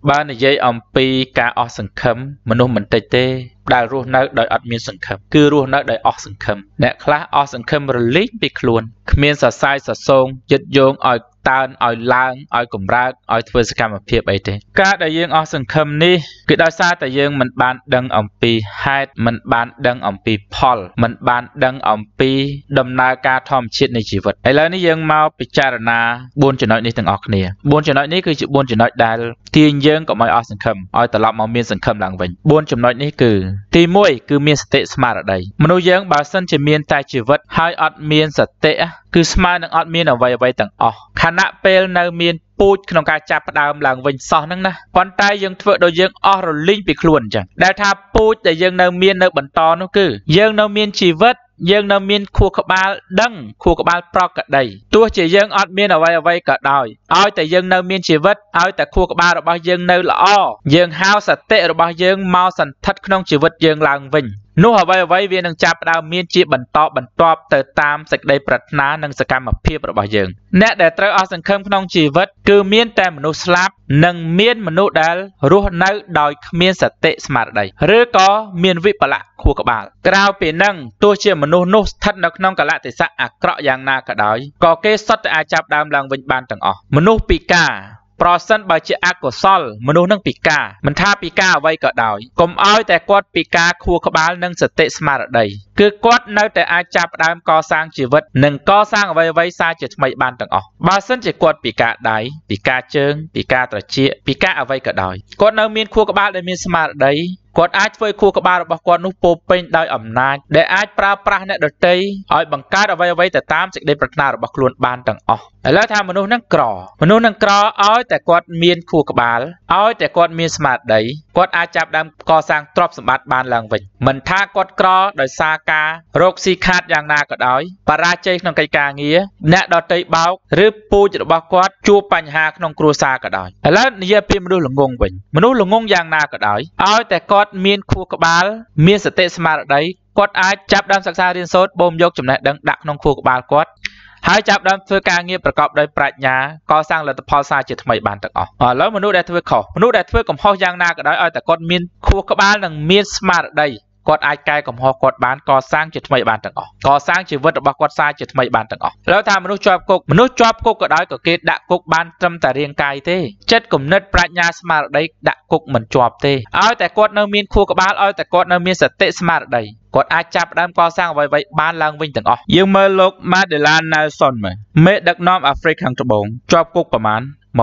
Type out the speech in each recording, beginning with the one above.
บ้านในยัยอมปีกาออกสังคมมนุษย์มันเตะได้รู้นักโดยอัดมีสังคมคือรู้นักโดยออกสังคมเนี่ยคลาออกสังคมระลิกไปคลวนเมียนสัตย์ไซสัตย์ทรงยึดโยงอ่อยตาอ่อยล้างอ่อยกลมรักอ่อยทวสกรรมเพียบไอเตการได้ยังออกสังคมนี้คือได้ซาแต่ยังมันบานดังอมปีให้มันบานดังอมปีพอลมันบานดังอมปีดำนาการทอมชิดในชีวิตไอ้แล้วนี่ยังมาพิจารณาบุญจะน้อยนี้ต่างออกเนี่ยบุญจะน้อยนี้คือบุญจะน้อยได้ที่ยังก็ไม่ออกสังคมอ่อยตลอดมาเมียนสังคมหลังវិញบุญจะน้อยนี้คือទីមួយគឺមានសតិស្មារតីមនុស្សយើងបើសិនជាមានតែជីវិតហើយអត់មានសតិគឺស្មើនឹងអត់មានអ្វីទាំងអស់ខណៈពេលនៅមានពូជក្នុងការចាប់ផ្ដើមឡើងវិញសោះហ្នឹងណាប៉ុន្តែយើងធ្វើដោយយើងអស់រលីងពីខ្លួនអញ្ចឹងដែលថាពូជដែលយើងនៅមាននៅបន្តនោះគឺយើងនៅមានជីវិតយើងនៅមានខួរក្បាលដឹងខួរក្បាលប្រកក្តីទោះជាយើងអត់មានអ្វីក៏ដោយឲ្យតែយើងនៅមានជីវិតឲ្យតែខួរក្បាលរបស់យើងនៅល្អយើងហៅសតិរបស់យើងមកសន្ធិដ្ឋក្នុងជីវិតយើងឡើងវិញនោះអ្វីវានឹងចាប់ផ្ដើមមានជាបន្តបន្ទាប់ទៅតាមសេចក្តីប្រាថ្នានិងសកម្មភាពរបស់យើងអ្នកដែលត្រូវអស់សង្ឃឹមក្នុងជីវិតគឺមានតែមនុស្សស្លាប់និងមានមនុស្សដែលរស់នៅដោយគ្មានសតិស្មារតីឬក៏មានវិបលៈខួរក្បាលក្រៅពីនឹងទោះជាមនុស្សនោះស្ថិតនៅក្នុងកលៈទេសៈអាក្រក់យ៉ាងណាក៏ដោយក៏គេសុទ្ធតែអាចចាប់ដើមឡើងវិញបានទាំងអស់មនុស្សពិការប្រសិនបើជាអកុសលមនុស្សនឹងពិការមិនថាពិការអ្វីក៏ដោយកុំឲ្យតែគាត់ពិការខួរក្បាលនិងសតិស្មារតីគឺគាត់នៅតែអាចចាប់ផ្ដើមកសាងជីវិតនិងកសាងអ្វីសារជាថ្មីបានទាំងអស់បើសិនជាគាត់ពិការដៃពិការជើងពិការត្រចៀកពិការអ្វីក៏ដោយគាត់នៅមានខួរក្បាលដែលមានស្មារតីគាត់អាចធ្វើខួរក្បាលរបស់គាត់នោះពោពេញដោយអំណាចដែលអាចប្រើប្រាស់អ្នកដទៃឲ្យបង្កើតអ្វីទៅតាមសេចក្តីប្រាថ្នារបស់ខ្លួនបានទាំងអស់ឥឡូវថាមនុស្សនឹងក្រឲ្យតែគាត់មានខួរក្បាលឲ្យតែគាត់មានស្មារតីគាត់អាចចាប់ដើមកសាងទ្រព្យសម្បត្តិបានឡើងវិញមិនថាគាត់ក្រដោយសារការរកស៊ីខាតយ៉ាងណាក៏ដោយបរាជ័យក្នុងកិច្ចការងារអ្នកដទៃបោកឬពូជរបស់គាត់ជួបបញ្ហាក្នុងគ្រួសារក៏ដោយឥឡូវនិយាយពីមនុស្សល្ងងវិញមនុស្សល្ងងយ៉ាងណាក៏ដោយឲ្យតែគាត់មានខួរក្បាលមានសតិស្មារតីគាត់អាចចាប់ដើមសិក្សារៀនសូត្របូមយកចំណេះដឹងដាក់ក្នុងខួរក្បាលគាត់ហើយចាប់ដើមធ្វើការងារប្រកបដោយប្រាជ្ញាកសាងលទ្ធផលសារជាថ្មីបានទាំងអស់ឥឡូវមនុស្សដែលធ្វើខុសមនុស្សដែលធ្វើកំហុសយ៉ាងណាក៏ដោយឲ្យតែគាត់មានខួរក្បាលនិងមានស្មារតីគាត់អាចកែកំហុសគាត់បានកសាងជាថ្មីបានទាំងអស់កសាងជីវិតរបស់គាត់សារជាថ្មីបានទាំងអស់แล้วថាមនុស្សជាប់គុកក៏ដោយក៏គេដាក់គុកបានត្រឹមតែរាងកាយទេចិត្តគំនិតប្រាជ្ញាស្មារតីដាក់គុកមិនជាប់ទេឲ្យតែគាត់នៅមានខួរក្បាលឲ្យតែគាត់នៅមានសតិស្មារតីគាត់អាចចាប់ដើមកសាងអ្វីបានឡើងវិញទាំងអស់យើងមើលលោក Mandela Nelson មេដឹកនាំអាហ្វ្រិកខាងត្បូងជាប់គុកប្រមាណ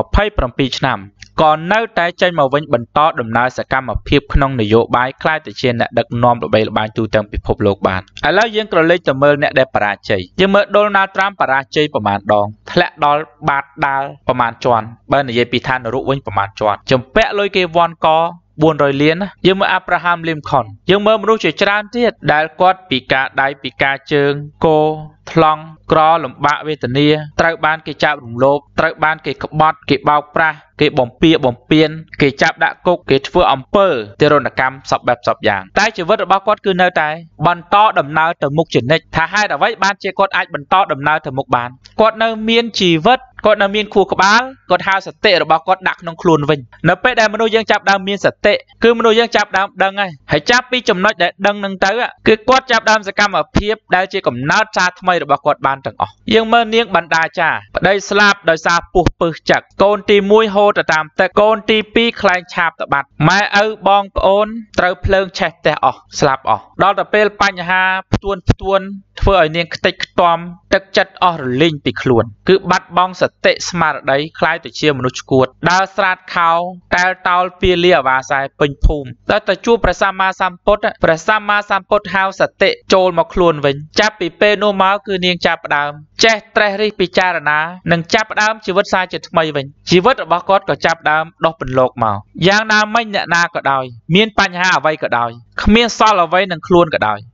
27ឆ្នាំក៏នៅតែចេញមកវិញបន្តដំណើរសកម្មភាពក្នុងនយោបាយខ្លាយទៅជាអ្នកដឹកនាំល្បីល្បាញទូទាំងពិភពលោកបានឥឡូវយើងក្រឡេកទៅមើលអ្នកដែលបរាជ័យយើងមើល Donald Trump បរាជ័យប្រមាណដងធ្លាក់ដល់បាតដាល់ប្រមាណជាន់បើនិយាយពីឋាននរកវិញប្រមាណជាន់ចម្ពាក់លុយគេវាន់ក400លានយើងមើល Abraham Lincoln យើងមើលមនុស្សជាច្រើនទៀតដែលគាត់ពិការដៃពិការជើងកោថ្លង់ក្រលំបាកវេទនាត្រូវបានគេចាប់រំលោភត្រូវបានគេក្បត់គេបោកប្រាស់គេបំពានគេចាប់ដាក់គុកគេធ្វើអំពើទារុណកម្មសពបែបសពយ៉ាងតែជីវិតរបស់គាត់គឺនៅតែបន្តដំណើរទៅមុខជានិច្ចថាហេតុអ្វីបានជាគាត់អាចបន្តដំណើរទៅមុខបានគាត់នៅមានជីវិតគាត់នៅមានខួរក្បាលគាត់ហៅសតិរបស់គាត់ដាក់ក្នុងខ្លួនវិញនៅពេលដែលមនុស្សយើងចាប់ដើមមានសតិគឺមនុស្សយើងចាប់ដើមដឹងហើយចាប់ពីចំណុចដែលដឹងនឹងទៅគឺគាត់ចាប់ដើមសកម្មភាពដែលជាកំណើតសារថ្មីរបស់គាត់បានទាំងអស់យើងមើលនាងបណ្ដាចាប្តីស្លាប់ដោយសារពោះពឹសចឹកកូនទី1ហូរទៅតាមទឹកកូនទី2ខ្លែងឆាបតបាត់ម៉ែឪបងប្អូនត្រូវភ្លើងឆេះផ្ទះអស់ស្លាប់អស់ដល់ទៅពេលបញ្ហាផ្ទួនធ្វើឲ្យនាងខ្ទេចខ្ទាំទឹកចិត្តអស់រលីងពីខ្លួនគឺបាត់បង់សតិស្មារតីខ្លាយទៅជាមនុស្សឈួតដើរស្រាតខោតែលតោលពាលាអាវាសែពេញភូមិដល់ទៅជួបព្រះសម្មាសម្ពុទ្ធហៅសតិចូលមកខ្លួនវិញចាប់ពីពេលនោះមកគឺនាងចាប់ផ្ដើមចេះត្រេះរិះពិចារណានិងចាប់ផ្ដើមជីវិតសារជាថ្មីវិញជីវិតរបស់គាត់ក៏ចាប់ផ្ដើមដោះពន្លកមកយ៉ាងណាមិញអ្នកណាក៏ដោយមានបញ្ហាអ្វីក៏ដោយគ្មានសល់អ្វីនឹងខ្លួនក៏ដោយ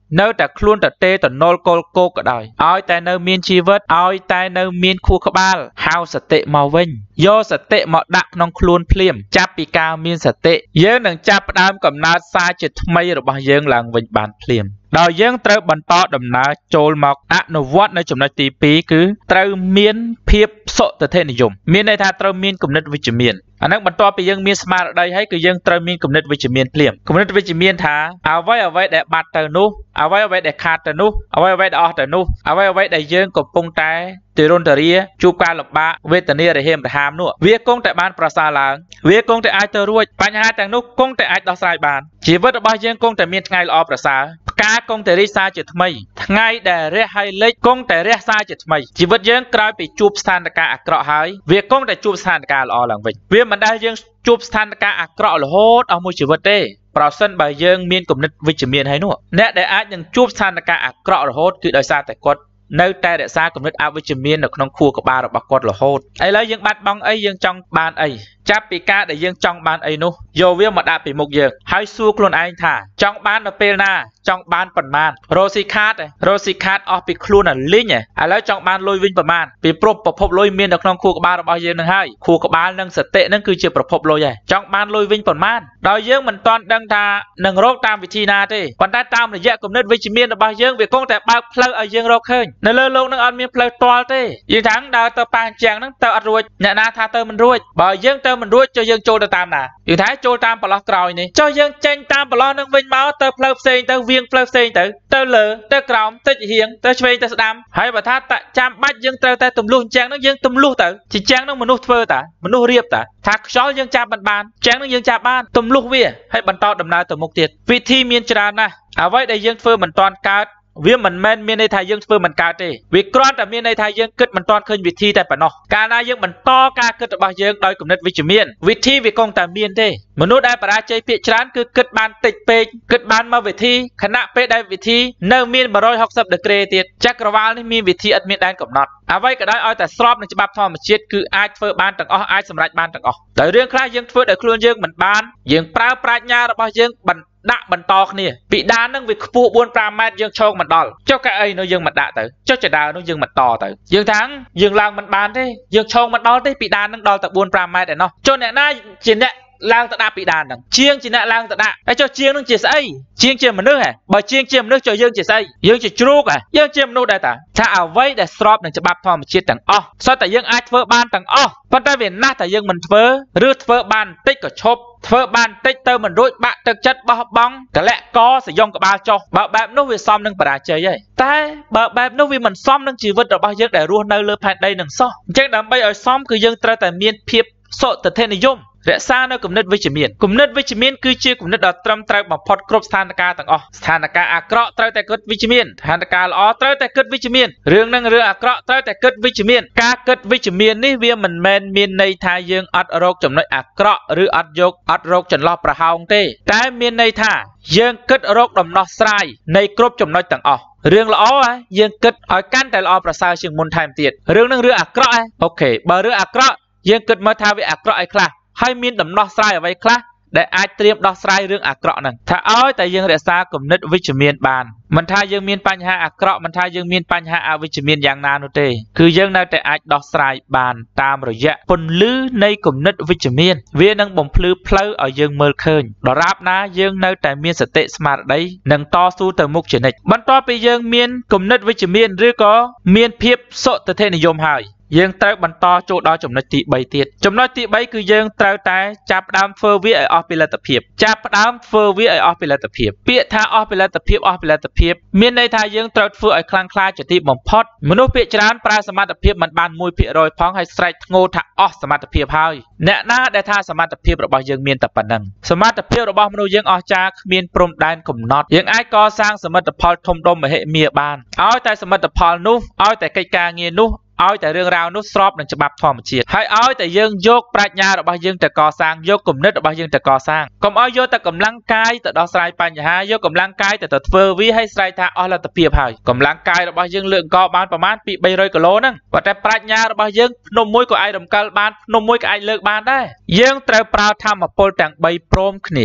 នៅតែខ្លួនតទេតណុលកុលគោកក៏ដោយឲ្យតែនៅមានជីវិតឲ្យតែនៅមានខួរក្បាលហៅសតិមកវិញយកសតិមកដាក់ក្នុងខ្លួនភ្លាមចាប់ពីការមានសតិយើងនឹងចាប់ផ្ដើមកំណើតសារជាថ្មីរបស់យើងឡើងវិញបានភ្លាមដោយយើងត្រូវបន្តដំណើរចូលមកអនុវត្តនៅចំណុចទី2គឺត្រូវមានភាពសុទិដ្ឋិនិយមមានន័យថាត្រូវមានគំនិតវិជ្ជមានអានឹងបន្ទាប់ពីយើងមានស្មារតីហើយគឺយើងត្រូវមានគំនិតវិជ្ជមានភ្លាមគំនិតវិជ្ជមានថាអ្វីដែលបាត់ទៅនោះអ្វីដែលខាតទៅនោះអ្វីដែលអស់ទៅនោះអ្វីដែលយើងកំពុងតែទិរន្តរាជួបការលំបាកវេទនារហេមរហាមនោះវាគង់តែបានប្រសើរឡើងវាគង់តែអាចទៅរួចបញ្ហាទាំងនោះគង់តែអាចដោះស្រាយបានជីវិតរបស់យើងគង់តែមានថ្ងៃល្អប្រសើរផ្កាគង់តែរីកសារជាថ្មីថ្ងៃដែលរះហើយលេចគង់តែរះសារជាថ្មីជីវិតយើងក្រោយពីជួបស្ថានភាពអាក្រក់ហើយវាគង់តែជួបស្ថានភាពល្អឡើងវិញវាមិនដែលយើងជួបស្ថានភាពអាក្រក់រហូតអស់មួយជីវិតទេប្រសិនបើយើងមានគំនិតវិជ្ជមានហើយនោះអ្នកដែលអាចនឹងជួបស្ថានភាពអាក្រក់រហូតគឺដោយសារតែគាត់នៅតែរក្សាគំនិតអវិជ្ជមាននៅក្នុងខួរក្បាលរបស់គាត់រហូតឥឡូវយើងបាត់បង់អីយើងចង់បានអីចាប់ពីការដែលយើងចង់បានអីនោះយកវាមកដាក់ពីមុខយើងហើយសួរខ្លួនឯងថាចង់បាននៅពេលណាចង់បានប៉ុន្មានរស់ស៊ីខាតអស់ពីខ្លួនអាលីងឥឡូវចង់បានលុយវិញប៉ុន្មានពីព្រោះប្រភពលុយមាននៅក្នុងខួរក្បាលរបស់យើងនឹងហើយខួរក្បាលនិងសតិនឹងគឺជាប្រភពលុយហើយចង់បានលុយវិញប៉ុន្មានដោយយើងមិនទាន់ដឹងថានឹងរកតាមវិធីណាទេប៉ុន្តែតាមរយៈគំនិតវិជ្ជមានរបស់យើងវាគង់តែបើកផ្លូវឲ្យយើងរកឃើញនៅលើលោកនឹងអត់មានផ្លូវទាល់ទេយើងថាដើរទៅប៉ះអញ្ចឹងហ្នឹងទៅអត់រួចអ្នកណាថាទៅមិនរួចបើយើងទៅមិនរួចចុះយើងចូលទៅតាមណាយើងថាចូលតាមប្រឡោះក្រោយនេះចុះយើងចេញតាមប្រឡោះនឹងវិញមកទៅផ្លូវផ្សេងទៅវៀងផ្លូវផ្សេងទៅលើទៅក្រោមទៅហៀងទៅឆ្វេងទៅស្ដាំហើយបើថាចាំបាច់យើងត្រូវតែទម្លុះអញ្ចឹងហ្នឹងយើងទម្លុះទៅជាអញ្ចឹងហ្នឹងមនុស្សធ្វើតាមនុស្សរៀបតាថាខ្យល់យើងចាប់មិនបានអញ្ចឹងហ្នឹងយើងចាប់បានទម្លុះវាហើយបន្តដំណើរទៅមុខទៀតវិធីមានច្រើនណាស់អ្វីដែលយើងធ្វើមិនទាន់កើតវាមិនមែនមានន័យថាយើងធ្វើមិនកើតទេវាគ្រាន់តែមានន័យថាយើងគិតមិនទាន់ឃើញវិធីតែប៉ុណ្ណោះកាលណាយើងបន្តការគិតរបស់យើងដោយគំនិតវិជ្ជមានវិធីវាគង់តែមានទេមនុស្សដែលបរាជ័យភាគច្រើនគឺគិតបានតិចពេកគិតបានមកវិធីខណៈពេលដែលវិធីនៅមាន160ដឺក្រេទៀតចក្រវាលនេះមានវិធីឥតមានដែនកំណត់អ្វីក៏ដោយឲ្យតែស្របនឹងច្បាប់ធម្មជាតិគឺអាចធ្វើបានទាំងអស់អាចសម្រេចបានទាំងអស់តែរឿងខ្លះយើងធ្វើដោយខ្លួនយើងមិនបានយើងប្រើប្រាជ្ញារបស់យើងដាក់បន្តគ្នាពីដាននឹងវាខ្ពស់ 4-5 ម៉ែត្រយើងឈោងមិនដល់ចុះកៅអីនោះយើងមិនដាក់ទៅចុះចដានោះយើងមិនតទៅយើងថាយើងឡើងមិនបានទេយើងឈោងមិនដល់ទេពីដាននឹងដល់តែ 4-5 ម៉ែត្រឯណោះចុះអ្នកណាជាអ្នកឡើងទៅដាក់ពីដានហ្នឹងជាងជាអ្នកឡើងទៅដាក់ហើយចុះជាងនឹងជាស្អីជាងជាមនុស្សហ៎បើជាងជាមនុស្សចុះយើងជាស្អីយើងជាជ្រូកហ៎យើងជាមនុស្សដែរតាថាអ្វីដែលស្របនឹងច្បាប់ធម្មជាតិទាំងអស់សុទ្ធតែយើងអាចធ្វើបានទាំងអស់ប៉ុន្តែវាណាស់តែយើងមិនធ្វើឬធ្វើបានតិចក៏ឈប់ធ្វើបានតិចទៅមិនរួចបាក់ទឹកចិត្តបោះបង់កលៈកសយងក្បាលចុះបើបែបនោះវាសមនឹងបរាជ័យហើយតែបើបែបនោះវាមិនសមនឹងជីវិតរបស់យើងដែលរស់នៅលើផែនដីនឹងសោះអញ្ចឹងដើម្បីឲ្យសមគឺយើងត្រូវតែមានភាពសុទិដ្ឋិនិយមរក្សានៅគំនិតវិជ្ជមានគំនិតវិជ្ជមានគឺជាគំនិតដ៏ត្រឹមត្រូវបំផុតគ្រប់ស្ថានភាពទាំងអស់ស្ថានភាពអាក្រក់ត្រូវតែគិតវិជ្ជមានស្ថានភាពល្អត្រូវតែគិតវិជ្ជមានរឿងនឹងរឿងអាក្រក់ត្រូវតែគិតវិជ្ជមានការគិតវិជ្ជមាននេះវាមិនមែនមានន័យថាយើងអត់រកចំណុចអាក្រក់ឬអត់រកចន្លោះប្រហោងទេតែមានន័យថាយើងគិតរកដំណោះស្រាយនៃគ្រប់ចំណុចទាំងអស់រឿងល្អយើងគិតឲ្យកាន់តែល្អប្រសើរជាងមុនថែមទៀតរឿងនឹងរឿងអាក្រក់អូខេបើរឿងអាក្រក់យើងគិតមើលថាវាអាក្រក់អីខ្លះហើយមានដំណោះស្រាយអ្វីខ្លះដែលអាចត្រៀមដោះស្រាយរឿងអាក្រក់ហ្នឹងថាឲ្យតែយើងរក្សាគំនិតវិជ្ជមានបានមិនថាយើងមានបញ្ហាអាក្រក់មិនថាយើងមានបញ្ហាអវិជ្ជមានយ៉ាងណានោះទេគឺយើងនៅតែអាចដោះស្រាយបានតាមរយៈពន្លឺនៃគំនិតវិជ្ជមានវានឹងបំភ្លឺផ្លូវឲ្យយើងមើលឃើញដរាបណាយើងនៅតែមានសតិស្មារតីនិងតស៊ូទៅមុខជានិច្ចបន្ទាប់ពីយើងមានគំនិតវិជ្ជមានឬក៏មានភាពសុទិដ្ឋិនិយមហើយយើងត្រូវបន្តចូលដល់ចំណុចទី3ទៀតចំណុចទី3គឺយើងត្រូវតែចាប់ផ្ដើមធ្វើវាឲ្យអស់ពីលទ្ធភាពចាប់ផ្ដើមធ្វើវាឲ្យអស់ពីលទ្ធភាពពាក្យថាអស់ពីលទ្ធភាពមានន័យថាយើងត្រូវធ្វើឲ្យខ្លាំងក្លាជាទីបំផុតមនុស្សភាគច្រើនប្រើសមត្ថភាពមិនបាន 1% ផងហើយស្រែកធ្ងោថាអស់សមត្ថភាពហើយអ្នកណាដែលថាសមត្ថភាពរបស់យើងមានតែប៉ុណ្ណឹងសមត្ថភាពរបស់មនុស្សយើងអស្ចារ្យគ្មានព្រំដែនកំណត់យើងអាចកសាងសមិទ្ធផលធំដុំមហិមាបានឲ្យតែសមិទ្ធផលនោះឲ្យតែកិច្ចការងារនោះឲ្យតែរឿងរ៉ាវនោះស្របនឹងច្បាប់ធម្មជាតិហើយឲ្យតែយើងយកប្រាជ្ញារបស់យើងទៅកសាងយកគំនិតរបស់យើងទៅកសាងកុំឲ្យយកតែកម្លាំងកាយទៅដោះស្រាយបញ្ហាយកកម្លាំងកាយទៅធ្វើវាឲ្យស្រែកថាអស់លទ្ធភាពហើយកម្លាំងកាយរបស់យើងលើកអង្គបានប្រមាណពី300គីឡូហ្នឹងប៉ុន្តែប្រាជ្ញារបស់យើងភ្នំមួយក៏អាចរំកិលបានភ្នំមួយក៏អាចលើកបានដែរយើងត្រូវប្រើធម៌ពលទាំង3ព្រមគ្នា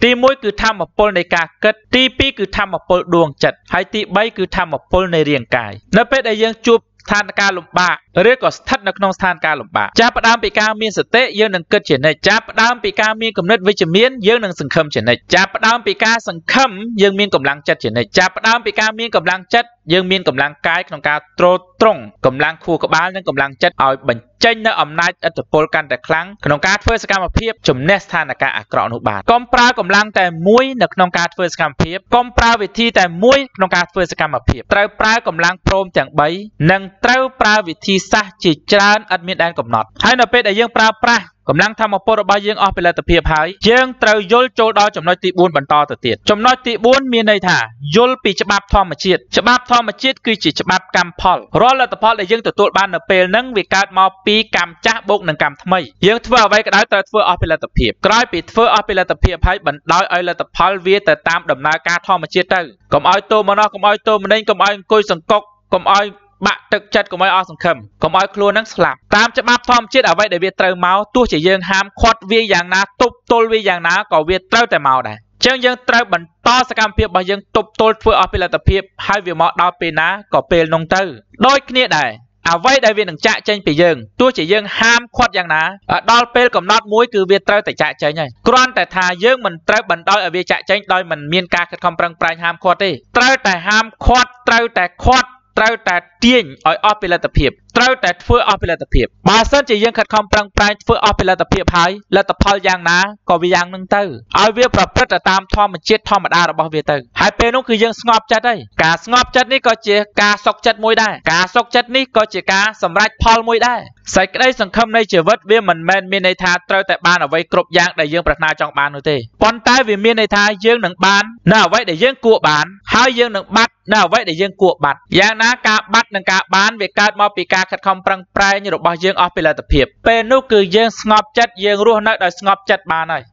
ទី1គឺធម្មពលនៃការគិតទី2គឺធម្មពលដួងចិត្តហើយទី3គឺធម្មពលនៃរាងកាយនៅពេលដែលយើងជួបស្ថានភាពលំបាកឬក៏ស្ថិតនៅក្នុងស្ថានភាពលំបាកចាប់ផ្ដើមពីការមានសតិយើងនឹងគិតជានិច្ចចាប់ផ្ដើមពីការមានគំនិតវិជ្ជមានយើងនឹងសង្ឃឹមជានិច្ចចាប់ផ្ដើមពីការសង្ឃឹមយើងមានកម្លាំងចិត្តជានិច្ចចាប់ផ្ដើមពីការមានកម្លាំងចិត្តយើងមានកម្លាំងកាយក្នុងការទ្រទ្រង់កម្លាំងខួរក្បាលនិងកម្លាំងចិត្តឲ្យបញ្ចេញនៅអំណាចឥទ្ធិពលកាន់តែខ្លាំងក្នុងការធ្វើសកម្មភាពជំនះស្ថានភាពអាក្រក់នោះបានកុំប្រើកម្លាំងតែមួយនៅក្នុងការធ្វើសកម្មភាពកុំប្រើវិធីតែមួយក្នុងការធ្វើសកម្មភាពត្រូវប្រើកម្លាំងព្រមទាំង3និងត្រូវប្រើវិធីសាស្ត្រជាច្រើនឥតមានដែនកំណត់ហើយនៅពេលដែលយើងប្រើប្រាស់កម្លាំងធម្មពលរបស់យើងអស់ផលិតភាពហើយយើងត្រូវយល់ចូលដល់ចំណុចទី4បន្តទៅទៀតចំណុចទី4មានន័យថាយល់ពីច្បាប់ធម្មជាតិច្បាប់ធម្មជាតិគឺជាច្បាប់កម្មផលរាល់លទ្ធផលដែលយើងទទួលបាននៅពេលហ្នឹងវាកើតមកពីកម្មចាស់បូកនឹងកម្មថ្មីយើងធ្វើអ្វីក៏ដោយត្រូវធ្វើអស់ផលិតភាពក្រោយពីធ្វើអស់ផលិតភាពហើយបណ្ដោយឲ្យលទ្ធផលវាទៅតាមដំណើរការធម្មជាតិទៅកុំឲ្យតូមនោះកុំឲ្យតូមនេះកុំឲ្យអង្គុយសង្កុកកុំឲ្យបាក់ទឹកចិត្តកុំឲ្យអស់សង្ឃឹមកុំឲ្យខ្លួននឹងស្លាប់តាមច្បាប់ធម្មជាតិអ្វីដែលវាត្រូវមកទោះជាយើងហាមឃាត់វាយ៉ាងណាទប់ទល់វាយ៉ាងណាក៏វាត្រូវតែមកដែរអញ្ចឹងយើងត្រូវបន្តសកម្មភាពរបស់យើងទប់ទល់ធ្វើអស់ផលិតភាពហើយវាមកដល់ពេលណាក៏ពេលនោះទៅដូចគ្នាដែរអ្វីដែលវានឹងចាក់ចេញពីយើងទោះជាយើងហាមឃាត់យ៉ាងណាដល់ពេលកំណត់មួយគឺវាត្រូវតែចាក់ចេញហើយគ្រាន់តែថាយើងមិនត្រូវបណ្ដោយឲ្យវាចាក់ចេញដោយមិនមានការខិតខំប្រឹងប្រែងហាមឃាត់ទេត្រូវតែហាមឃាត់ត្រូវតែឃាត់ត្រូវតែទាញឲ្យអស់ផលិតភាពត្រូវតែធ្វើអស់ផលិតភាពបើសិនជាយើងខិតខំប្រឹងប្រែងធ្វើអស់ផលិតភាពហើយលទ្ធផលយ៉ាងណាក៏វាយ៉ាងនឹងទៅឲ្យវាប្រព្រឹត្តទៅតាមធម្មជាតិធម្មតារបស់វាទៅហើយពេលនោះគឺយើងស្ងប់ចិត្តហើយការស្ងប់ចិត្តនេះក៏ជាការសុខចិត្តមួយដែរការសុខចិត្តនេះក៏ជាការសម្រេចផលមួយដែរសេចក្តីសង្ឃឹមនៃជីវិតវាមិនមែនមានន័យថាត្រូវតែបានអ្វីគ្រប់យ៉ាងដែលយើងប្រាថ្នាចង់បាននោះទេប៉ុន្តែវាមានន័យថាយើងនឹងបាននៅអ្វីដែលយើងគួរបានហើយយើងនឹងបាត់នៅអ្វីដែលយើងគួរបាត់យ៉ាងណាការបាត់និងការបានវាកើតមកពីការខិតខំប្រឹងប្រែងរបស់យើងអស់ផលិតភាពពេលនោះគឺយើងស្ងប់ចិត្តយើងរស់នៅដោយស្ងប់ចិត្តបានហើយ